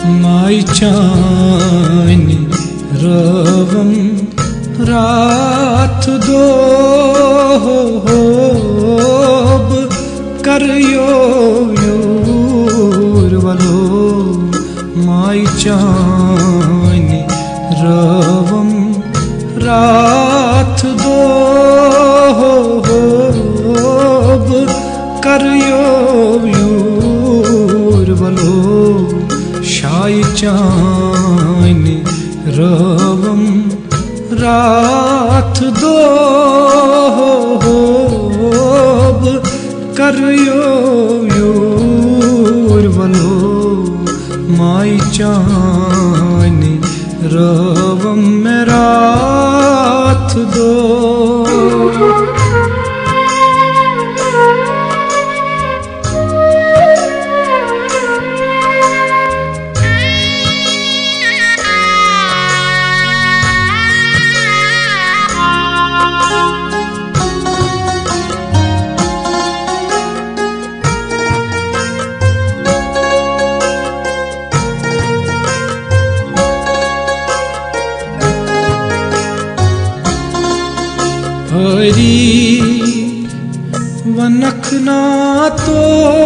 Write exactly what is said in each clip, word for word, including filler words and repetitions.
माई चानी रवम रात दो होब करियो यूर वलो माई चानी रवम रात दो होब करियो यूर वलो शाई चानी रवम रात दो होब करियो यूर वलो माई चानी रवम में रात दो। हरी वनखना तो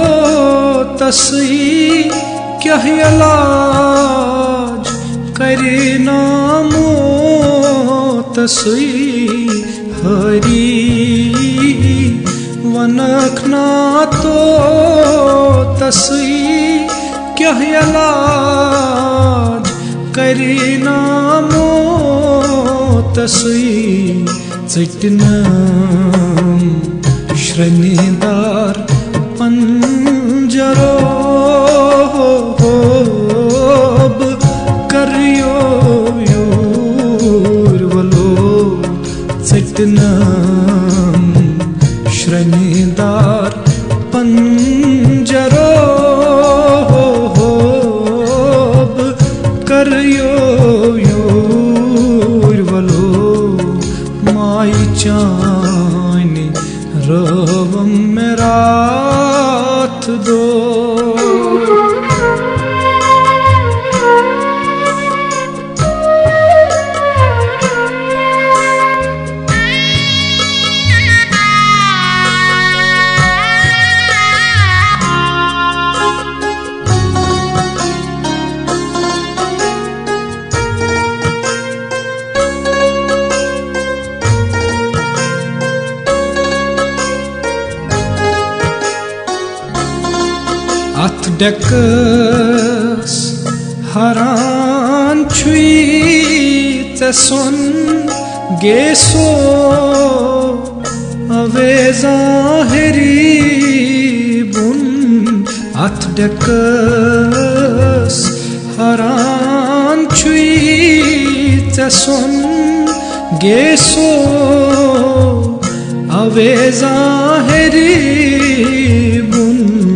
तसी क्या इलाज करे नामो तसी हरी वनखना तो तसी क्या इलाज करे नामो तसी चटनम श्रनिदार पंजरो होब करियो यूर वलो चटनम श्रनिदार पंजरो होब करियो यूर वलो माई चानी रवम में रात दो। अथ डकस हरान छुई तसन गेसो अवे ज़ाहिरी बुन अथ डकस हरान छुई तसन गेसो अवे ज़ाहिरी बुन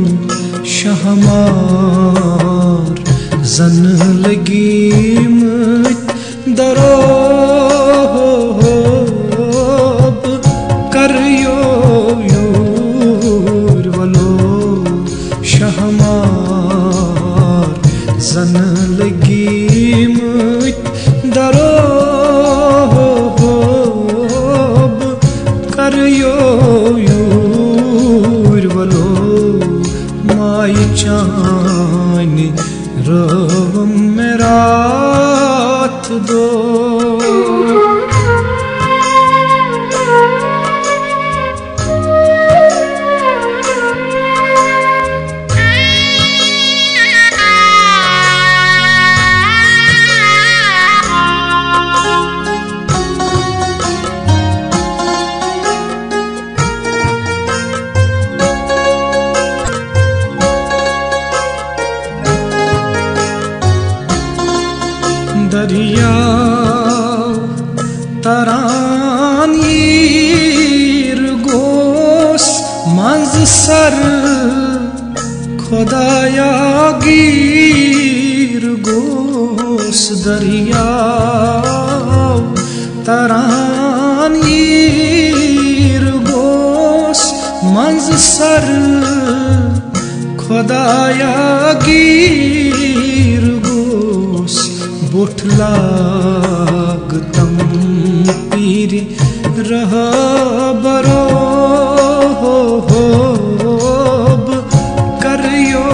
शहमार जन लगी मत दरो होब करियो यूर वलो शहमार जन लगी मत दरो होब करियो यूर वलो माई चानी रवम में रात दो। दरिया तरानीर गोस मंज सर खुदाया गिर गोस दरिया तरानीर गोस मंज सर खुदाया गिर गोस लागतम पीर रह बरो हो होब करियो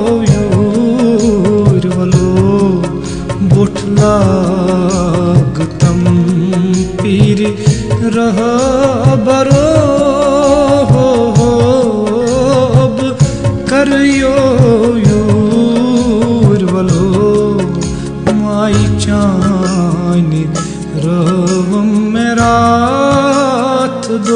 यूर वलो बुठ लागतम पीर रह बरो हो होब करियो यूर वलो माई चानी रवम में रात दो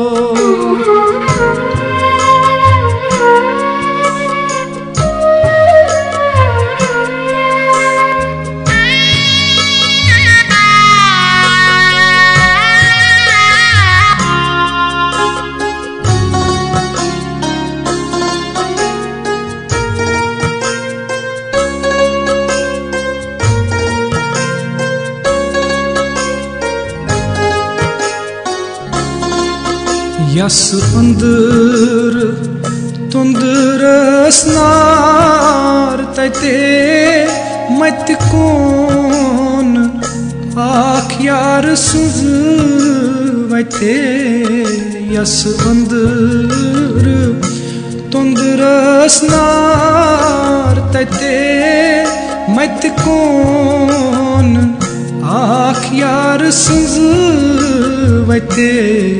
यस अंदर तुंदर स्नार तते मत कौन आख यार सुज वते यस अंदर तुंदर स्नार तते मत कौन आख यार सुज वते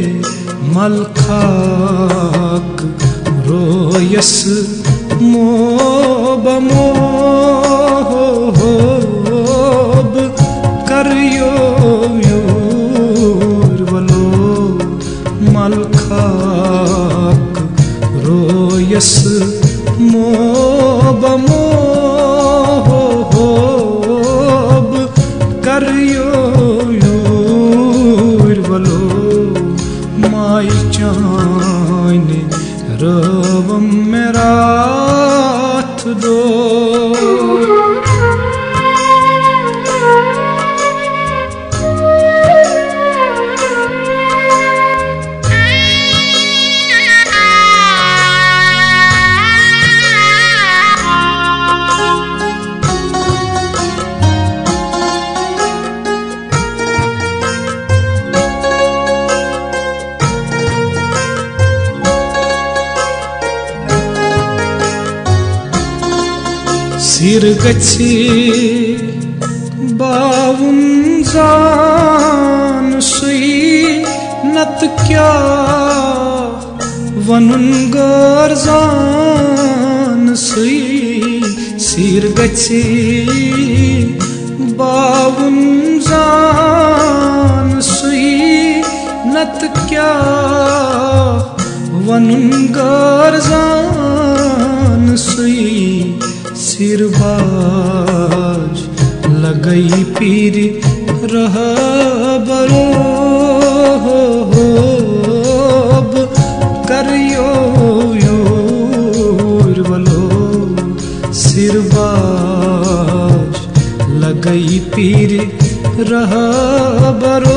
मलखाक रोयस मोब मोब करियो यूर वलो मलखाक रोयस मोब मोब करियो यूर वलो माई चाने रवम में रात दो सिर गच्छी बावन जान सुई नत क्या वनुन गर जान सुई सिर गच्छी बावन जान सुई नत क्या वनुन गर जान सुई सिरबाज लगई पीर रह बरो होब करियो यूर वलो सिरबाज लगई पीर रह बरो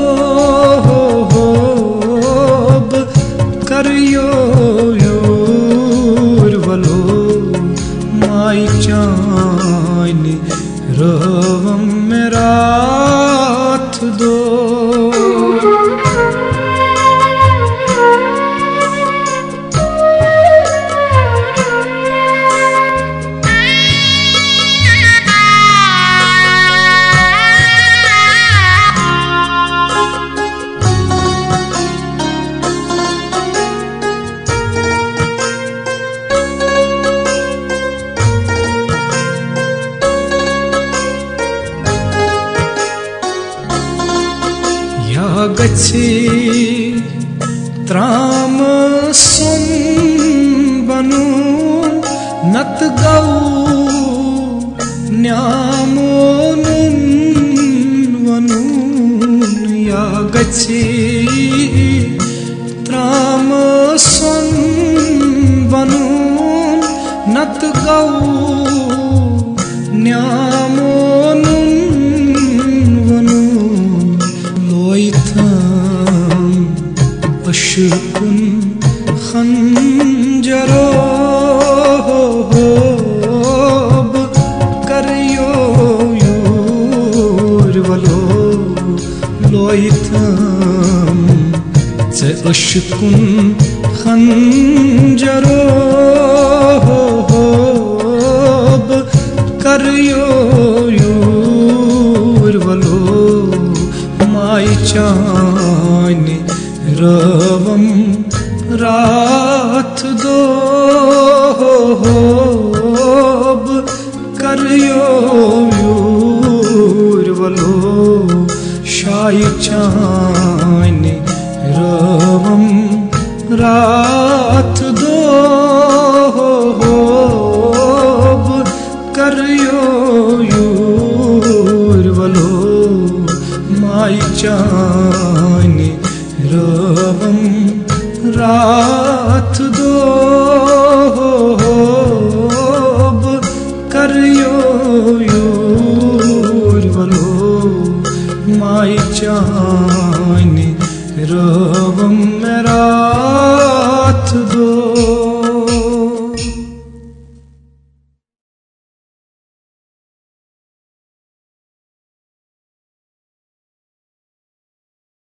होब करियो यूर वलो माई चानी रवम में रात दो गच्छी त्राम सुन बनु नत गौ न्यामो नुन वनु या गच्छी त्राम सुन बनु नत गौ न्यामो अशकुन खंजरो होब करियो यूर अशकुन खंजरो होब करियो यूर वलो माय चाने रवम रात दो होब करियो यूर वलो शाय चाने रवम रात